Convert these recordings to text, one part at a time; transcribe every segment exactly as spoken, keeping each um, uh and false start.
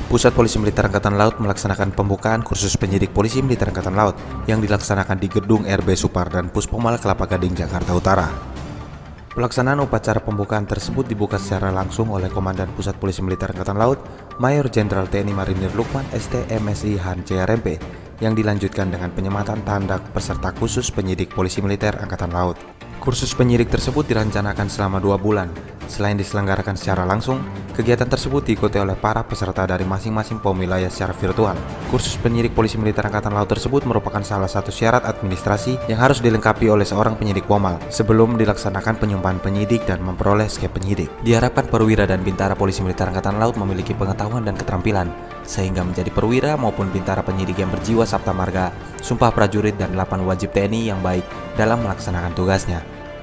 Pusat Polisi Militer Angkatan Laut melaksanakan pembukaan kursus penyidik Polisi Militer Angkatan Laut yang dilaksanakan di Gedung R B Supardan Puspomal Kelapa Gading, Jakarta Utara. Pelaksanaan upacara pembukaan tersebut dibuka secara langsung oleh Komandan Pusat Polisi Militer Angkatan Laut, Mayor Jenderal T N I Marinir Lukman S T M Si Han C R M P, yang dilanjutkan dengan penyematan tanda peserta khusus penyidik Polisi Militer Angkatan Laut. Kursus penyidik tersebut direncanakan selama dua bulan. Selain diselenggarakan secara langsung, kegiatan tersebut diikuti oleh para peserta dari masing-masing P O M wilayah secara virtual. Kursus penyidik Polisi Militer Angkatan Laut tersebut merupakan salah satu syarat administrasi yang harus dilengkapi oleh seorang penyidik Pomal sebelum dilaksanakan penyumpahan penyidik dan memperoleh skep penyidik. Diharapkan perwira dan bintara Polisi Militer Angkatan Laut memiliki pengetahuan dan keterampilan sehingga menjadi perwira maupun bintara penyidik yang berjiwa sabta marga, sumpah prajurit dan delapan wajib T N I yang baik dalam melaksanakan tugasnya.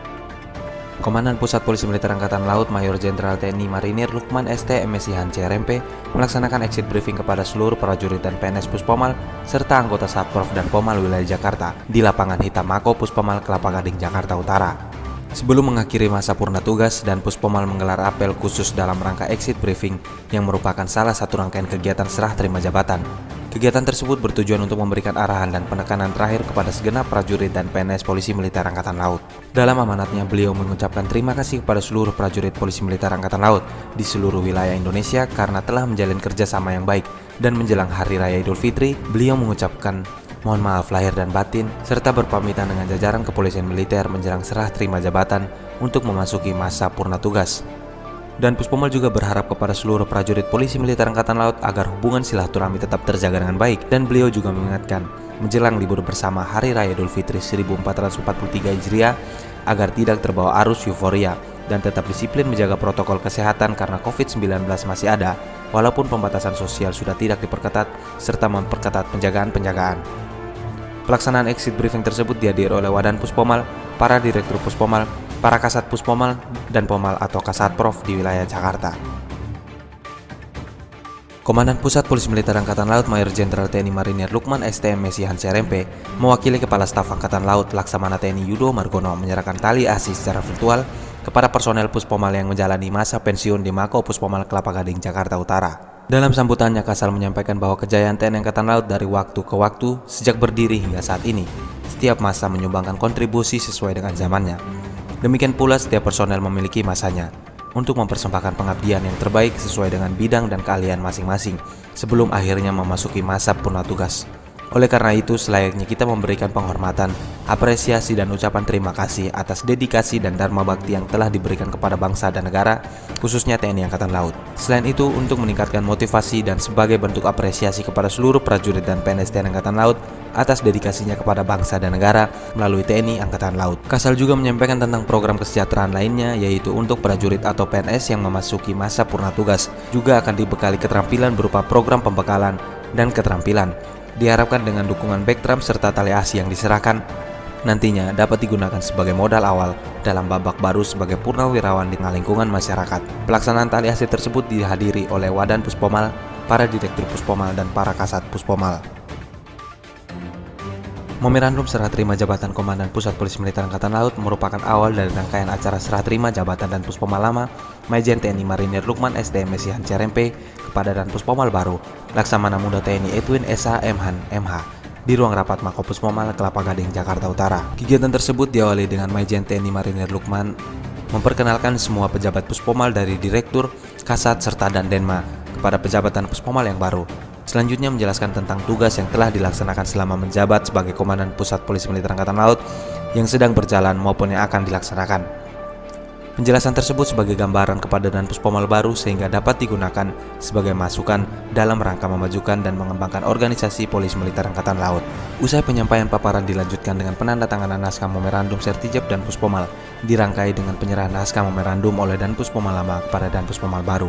Komandan Pusat Polisi Militer Angkatan Laut Mayor Jenderal T N I Marinir Lukman S T M Si Han C R M P melaksanakan exit briefing kepada seluruh prajurit dan P N S Puspomal serta anggota Satprov dan Pomal wilayah Jakarta di lapangan Hitam Mako Puspomal Kelapa Gading, Jakarta Utara. Sebelum mengakhiri masa purna tugas dan Puspomal menggelar apel khusus dalam rangka exit briefing yang merupakan salah satu rangkaian kegiatan serah terima jabatan. Kegiatan tersebut bertujuan untuk memberikan arahan dan penekanan terakhir kepada segenap prajurit dan P N S Polisi Militer Angkatan Laut. Dalam amanatnya, beliau mengucapkan terima kasih kepada seluruh prajurit Polisi Militer Angkatan Laut di seluruh wilayah Indonesia karena telah menjalin kerjasama yang baik, dan menjelang Hari Raya Idul Fitri, beliau mengucapkan mohon maaf lahir dan batin, serta berpamitan dengan jajaran kepolisian militer menjelang serah terima jabatan untuk memasuki masa purna tugas. Dan Puspomal juga berharap kepada seluruh prajurit Polisi Militer Angkatan Laut agar hubungan silaturahmi tetap terjaga dengan baik, dan beliau juga mengingatkan menjelang libur bersama Hari Raya Idul Fitri seribu empat ratus empat puluh tiga Hijriah agar tidak terbawa arus euforia dan tetap disiplin menjaga protokol kesehatan karena covid sembilan belas masih ada walaupun pembatasan sosial sudah tidak diperketat serta memperketat penjagaan-penjagaan. Pelaksanaan exit briefing tersebut dihadiri oleh Wadan Puspomal, para direktur Puspomal, para Kasat Puspomal, dan Pomal atau Kasatprov di wilayah Jakarta. Komandan Pusat Polisi Militer Angkatan Laut Mayor Jenderal T N I Marinir Lukman S T M Si Han C R M P mewakili Kepala Staf Angkatan Laut Laksamana T N I Yudo Margono menyerahkan tali asi secara virtual kepada personel Puspomal yang menjalani masa pensiun di Mako Puspomal Kelapa Gading, Jakarta Utara. Dalam sambutannya, Kasal menyampaikan bahwa kejayaan T N I Angkatan Laut dari waktu ke waktu sejak berdiri hingga saat ini, setiap masa menyumbangkan kontribusi sesuai dengan zamannya. Demikian pula setiap personel memiliki masanya untuk mempersembahkan pengabdian yang terbaik sesuai dengan bidang dan keahlian masing-masing sebelum akhirnya memasuki masa purna tugas. Oleh karena itu, selayaknya kita memberikan penghormatan, apresiasi dan ucapan terima kasih atas dedikasi dan dharma bakti yang telah diberikan kepada bangsa dan negara, khususnya T N I Angkatan Laut. Selain itu, untuk meningkatkan motivasi dan sebagai bentuk apresiasi kepada seluruh prajurit dan P N S T N I Angkatan Laut atas dedikasinya kepada bangsa dan negara melalui T N I Angkatan Laut. Kasal juga menyampaikan tentang program kesejahteraan lainnya, yaitu untuk prajurit atau P N S yang memasuki masa purna tugas juga akan dibekali keterampilan berupa program pembekalan dan keterampilan. Diharapkan dengan dukungan backdrum serta tali asi yang diserahkan nantinya dapat digunakan sebagai modal awal dalam babak baru sebagai purnawirawan di tengah lingkungan masyarakat. Pelaksanaan tali asi tersebut dihadiri oleh Wadan Puspomal, para direktur Puspomal, dan para Kasat Puspomal. Memorandum serah terima jabatan Komandan Pusat Polisi Militer Angkatan Laut merupakan awal dari rangkaian acara serah terima jabatan dan Puspomal lama Majen T N I Marinir Lukman S T M Si Han C R M P kepada dan Puspomal baru Laksamana Muda T N I Edwin S A M Han M H di ruang rapat Mako Puspomal Kelapa Gading, Jakarta Utara. Kegiatan tersebut diawali dengan Majen T N I Marinir Lukman memperkenalkan semua pejabat Puspomal dari direktur, kasat, serta dan denma kepada pejabatan Puspomal yang baru. Selanjutnya menjelaskan tentang tugas yang telah dilaksanakan selama menjabat sebagai Komandan Pusat Polisi Militer Angkatan Laut yang sedang berjalan maupun yang akan dilaksanakan. Penjelasan tersebut sebagai gambaran kepada dan Puspomal baru sehingga dapat digunakan sebagai masukan dalam rangka memajukan dan mengembangkan organisasi Polisi Militer Angkatan Laut. Usai penyampaian paparan dilanjutkan dengan penandatanganan naskah memorandum Sertijab dan Puspomal, dirangkai dengan penyerahan naskah memorandum oleh dan Puspomal lama kepada dan Puspomal baru.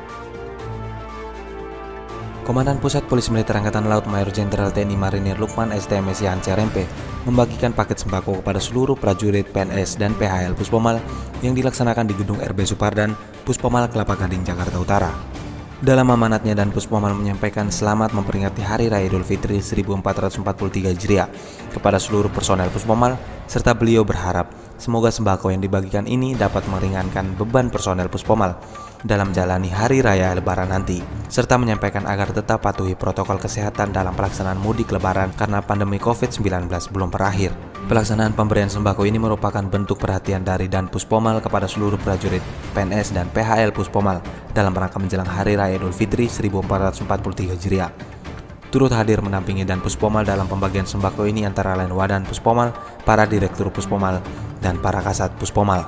Komandan Pusat Polisi Militer Angkatan Laut Mayor Jenderal T N I Marinir Lukman S T M Si Han C R M P membagikan paket sembako kepada seluruh prajurit, P N S, dan P H L Puspomal yang dilaksanakan di Gedung R B Supardan, Puspomal Kelapa Gading, Jakarta Utara. Dalam amanatnya, dan Puspomal menyampaikan selamat memperingati Hari Raya Idul Fitri seribu empat ratus empat puluh tiga Hijriah kepada seluruh personel Puspomal, serta beliau berharap semoga sembako yang dibagikan ini dapat meringankan beban personel Puspomal dalam menjalani Hari Raya Lebaran nanti, serta menyampaikan agar tetap patuhi protokol kesehatan dalam pelaksanaan mudik Lebaran karena pandemi covid sembilan belas belum berakhir. Pelaksanaan pemberian sembako ini merupakan bentuk perhatian dari Dan Puspomal kepada seluruh prajurit, P N S, dan P H L Puspomal dalam rangka menjelang Hari Raya Idul Fitri seribu empat ratus empat puluh tiga Hijriah. Turut hadir mendampingi Dan Puspomal dalam pembagian sembako ini antara lain Wadan Puspomal, para Direktur Puspomal, dan para Kasat Puspomal.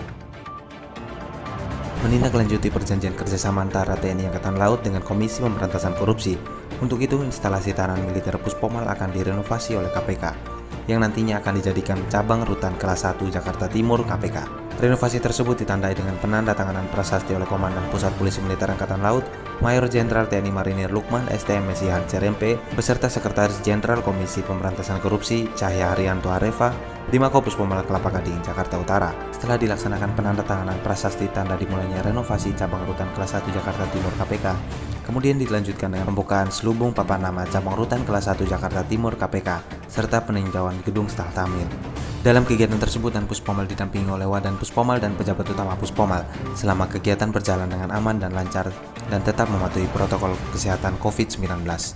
Menindaklanjuti perjanjian kerjasama antara T N I Angkatan Laut dengan Komisi Pemberantasan Korupsi. Untuk itu, instalasi tahanan militer Puspomal akan direnovasi oleh K P K, yang nantinya akan dijadikan cabang rutan kelas satu Jakarta Timur K P K. Renovasi tersebut ditandai dengan penandatanganan prasasti oleh Komandan Pusat Polisi Militer Angkatan Laut, Mayor Jenderal T N I Marinir Lukman S T M Sihan C R M P, beserta Sekretaris Jenderal Komisi Pemberantasan Korupsi Cahya Haryanto Arefa di Mako Puspomal Kelapa Gading, Jakarta Utara. Setelah dilaksanakan penandatanganan prasasti tanda dimulainya renovasi cabang rutan kelas satu Jakarta Timur K P K, kemudian dilanjutkan dengan pembukaan selubung papan nama cabang rutan kelas satu Jakarta Timur K P K, serta peninjauan gedung Staf Tamir. Dalam kegiatan tersebut, Dan Puspomal didampingi oleh Wadan Puspomal dan pejabat utama Puspomal selama kegiatan berjalan dengan aman dan lancar dan tetap mematuhi protokol kesehatan covid sembilan belas.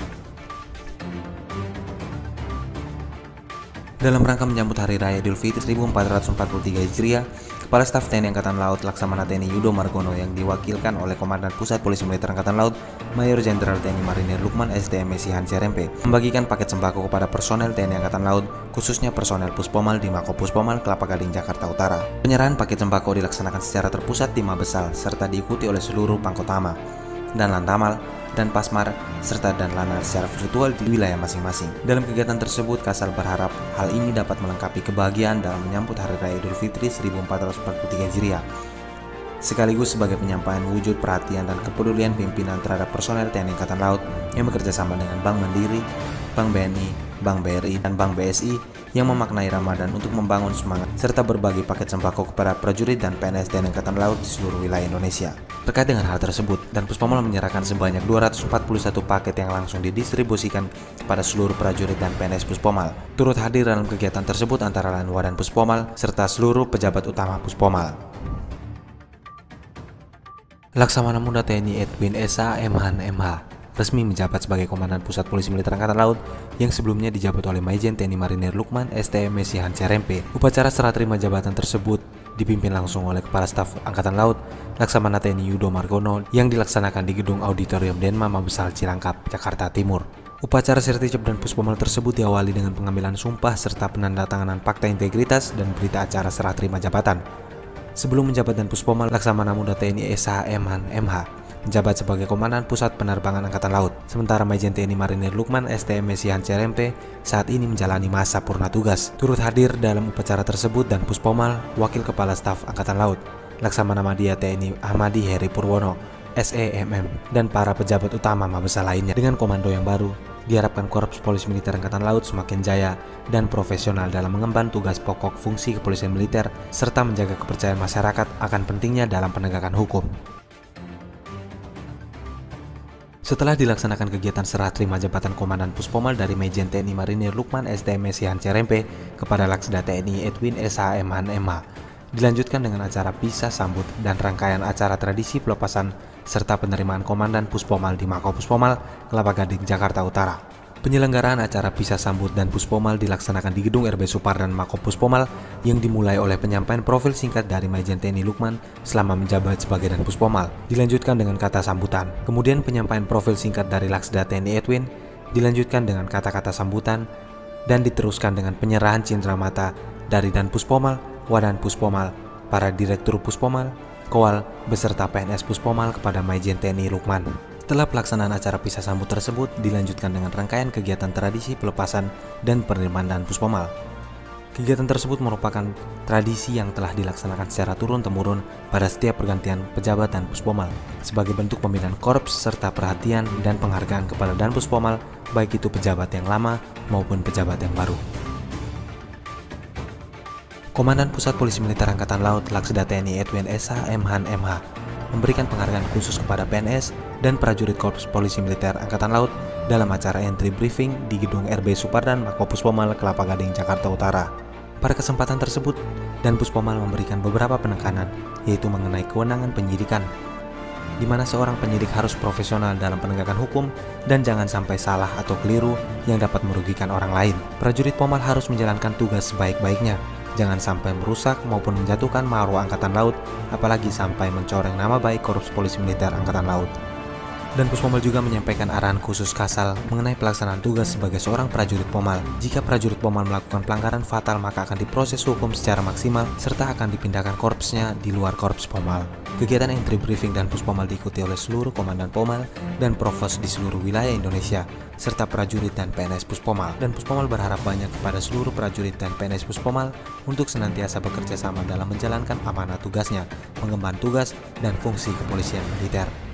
Dalam rangka menyambut Hari Raya Idul Fitri seribu empat ratus empat puluh tiga Hijriah, Kepala Staf T N I Angkatan Laut Laksamana T N I Yudo Margono yang diwakilkan oleh Komandan Pusat Polisi Militer Angkatan Laut Mayor Jenderal T N I Marinir Lukman S T M Sihan C R M P membagikan paket sembako kepada personel T N I Angkatan Laut, khususnya personel Puspomal di Mako Puspomal Kelapa Gading, Jakarta Utara. Penyerahan paket sembako dilaksanakan secara terpusat di Mabesal serta diikuti oleh seluruh Pangkotama dan Lantamal dan Pasmar serta dan Lanar secara virtual di wilayah masing-masing. Dalam kegiatan tersebut, Kasal berharap hal ini dapat melengkapi kebahagiaan dalam menyambut Hari Raya Idul Fitri seribu empat ratus empat puluh tiga Hijriah, sekaligus sebagai penyampaian wujud perhatian dan kepedulian pimpinan terhadap personel T N I Angkatan Laut yang bekerja sama dengan Bank Mandiri, Bank B N I, Bank B R I, dan Bank B S I yang memaknai Ramadan untuk membangun semangat serta berbagi paket sembako kepada prajurit dan P N S T N I Angkatan Laut di seluruh wilayah Indonesia. Terkait dengan hal tersebut, Dan Puspomal menyerahkan sebanyak dua ratus empat puluh satu paket yang langsung didistribusikan kepada seluruh prajurit dan P N S Puspomal. Turut hadir dalam kegiatan tersebut antara lain Wadan Puspomal serta seluruh pejabat utama Puspomal. Laksamana Muda T N I Edwin S A Emhan M H resmi menjabat sebagai Komandan Pusat Polisi Militer Angkatan Laut yang sebelumnya dijabat oleh Majen T N I Marinir Lukman S T M Sihan C R M P. Upacara serah terima jabatan tersebut dipimpin langsung oleh Kepala Staf Angkatan Laut Laksamana T N I Yudo Margono yang dilaksanakan di Gedung Auditorium Denma Mabesal Cilangkap, Jakarta Timur. Upacara Sirtijab dan Puspomal tersebut diawali dengan pengambilan sumpah serta penandatanganan fakta integritas dan berita acara serah terima jabatan. Sebelum menjabat Dan Puspomal, Laksamana Muda T N I S H Emhan M H menjabat sebagai Komandan Pusat Penerbangan Angkatan Laut, sementara Majen T N I Marinir Lukman S T M Sihan C R M P saat ini menjalani masa purna tugas. Turut hadir dalam upacara tersebut Dan Puspomal, Wakil Kepala Staf Angkatan Laut Laksamana Madya T N I Ahmadi Heri Purwono S E M M dan para pejabat utama Mabesal lainnya. Dengan komando yang baru, diharapkan Korps Polisi Militer Angkatan Laut semakin jaya dan profesional dalam mengemban tugas pokok fungsi kepolisian militer serta menjaga kepercayaan masyarakat akan pentingnya dalam penegakan hukum. Setelah dilaksanakan kegiatan serah terima jabatan Komandan Puspomal dari Majen T N I Marinir Lukman S T M Sihan C R M P kepada Laksda T N I Edwin S H Emhan M H, dilanjutkan dengan acara pisah sambut dan rangkaian acara tradisi pelepasan serta penerimaan Komandan Puspomal di Mako Puspomal, Kelapa Gading, Jakarta Utara. Penyelenggaraan acara pisah sambut Dan Puspomal dilaksanakan di Gedung R B Supar dan Mako Puspomal yang dimulai oleh penyampaian profil singkat dari Majen T N I Lukman selama menjabat sebagai Dan Puspomal, dilanjutkan dengan kata sambutan. Kemudian penyampaian profil singkat dari Laksda T N I Edwin dilanjutkan dengan kata-kata sambutan dan diteruskan dengan penyerahan cindera mata dari Dan Puspomal, Wadan Puspomal, para Direktur Puspomal, Kowal, beserta P N S Puspomal kepada Majen T N I Lukman. Setelah pelaksanaan acara pisah sambut tersebut dilanjutkan dengan rangkaian kegiatan tradisi pelepasan dan penerimaan Dan Puspomal. Kegiatan tersebut merupakan tradisi yang telah dilaksanakan secara turun-temurun pada setiap pergantian pejabat Dan Puspomal sebagai bentuk pembinaan korps serta perhatian dan penghargaan kepada Dan Puspomal, baik itu pejabat yang lama maupun pejabat yang baru. Komandan Pusat Polisi Militer Angkatan Laut Laksda T N I Edwin S H Emhan M H memberikan penghargaan khusus kepada P N S dan prajurit Korps Polisi Militer Angkatan Laut dalam acara entry briefing di Gedung R B Supardan Mako Puspomal, Kelapa Gading, Jakarta Utara. Pada kesempatan tersebut, Dan Puspomal memberikan beberapa penekanan, yaitu mengenai kewenangan penyidikan, di mana seorang penyidik harus profesional dalam penegakan hukum dan jangan sampai salah atau keliru yang dapat merugikan orang lain. Prajurit Pomal harus menjalankan tugas sebaik-baiknya, jangan sampai merusak maupun menjatuhkan marwah Angkatan Laut, apalagi sampai mencoreng nama baik Korps Polisi Militer Angkatan Laut. Dan Puspomal juga menyampaikan arahan khusus Kasal mengenai pelaksanaan tugas sebagai seorang prajurit Pomal. Jika prajurit Pomal melakukan pelanggaran fatal, maka akan diproses hukum secara maksimal serta akan dipindahkan korpsnya di luar Korps Pomal. Kegiatan entry briefing dan Puspomal diikuti oleh seluruh komandan Pomal dan provos di seluruh wilayah Indonesia, serta prajurit dan P N S Puspomal. Dan Puspomal berharap banyak kepada seluruh prajurit dan P N S Puspomal untuk senantiasa bekerja sama dalam menjalankan amanah tugasnya, mengemban tugas dan fungsi kepolisian militer.